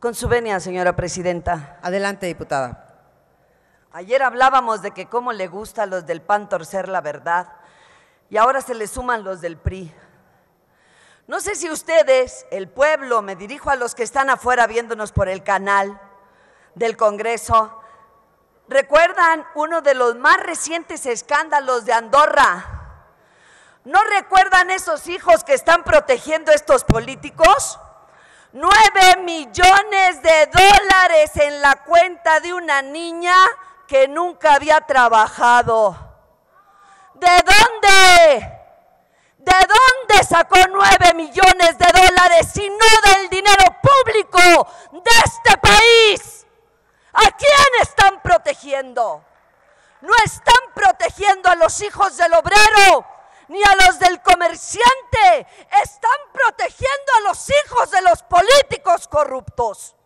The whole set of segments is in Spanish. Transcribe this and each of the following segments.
Con su venia, señora presidenta. Adelante, diputada. Ayer hablábamos de que cómo le gusta a los del PAN torcer la verdad y ahora se le suman los del PRI. No sé si ustedes, el pueblo, me dirijo a los que están afuera viéndonos por el canal del Congreso, ¿recuerdan uno de los más recientes escándalos de Andorra? ¿No recuerdan esos hijos que están protegiendo a estos políticos? 9 millones de dólares en la cuenta de una niña que nunca había trabajado. ¿De dónde? ¿De dónde sacó 9 millones de dólares si no del dinero público de este país? ¿A quién están protegiendo? No están protegiendo a los hijos del obrero ni a los del comerciante, están protegiendo a los hijos de los políticos corruptos.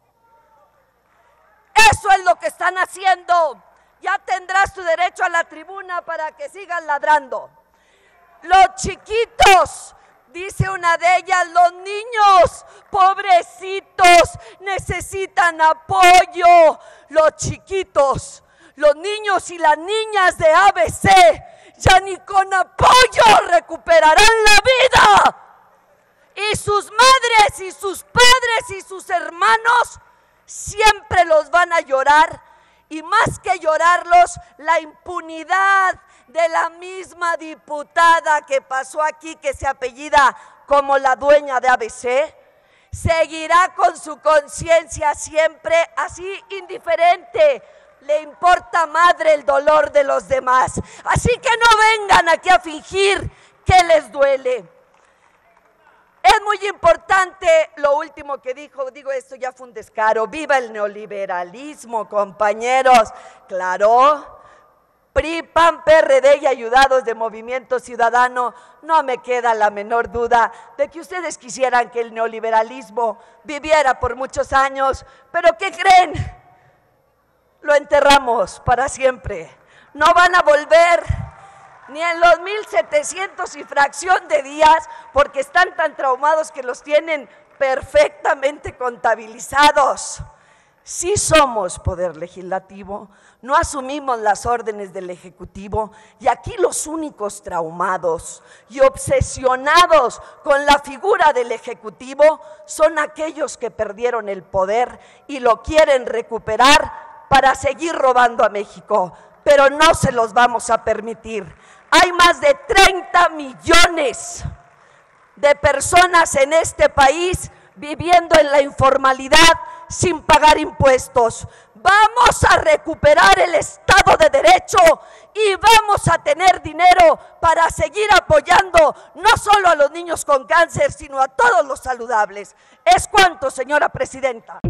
Eso es lo que están haciendo. Ya tendrás tu derecho a la tribuna para que sigas ladrando. Los chiquitos, dice una de ellas, los niños, pobrecitos, necesitan apoyo. Los chiquitos, los niños y las niñas de ABC, ya ni con apoyo recuperarán la vida. Y sus madres y sus padres y sus hermanos siempre los van a llorar. Y más que llorarlos, la impunidad de la misma diputada que pasó aquí, que se apellida como la dueña de ABC, seguirá con su conciencia siempre así indiferente. Le importa madre el dolor de los demás. Así que no vengan aquí a fingir que les duele. Es muy importante lo último que dijo, esto ya fue un descaro. ¡Viva el neoliberalismo, compañeros! Claro, PRI, PAN, PRD y ayudados de Movimiento Ciudadano, no me queda la menor duda de que ustedes quisieran que el neoliberalismo viviera por muchos años, pero ¿qué creen? Lo enterramos para siempre. No van a volver ni en los 1700 y fracción de días, porque están tan traumados que los tienen perfectamente contabilizados. Sí somos poder legislativo, no asumimos las órdenes del Ejecutivo, y aquí los únicos traumados y obsesionados con la figura del Ejecutivo son aquellos que perdieron el poder y lo quieren recuperar para seguir robando a México, pero no se los vamos a permitir. Hay más de 30 millones de personas en este país viviendo en la informalidad sin pagar impuestos. Vamos a recuperar el Estado de Derecho y vamos a tener dinero para seguir apoyando no solo a los niños con cáncer, sino a todos los saludables. Es cuanto, señora presidenta.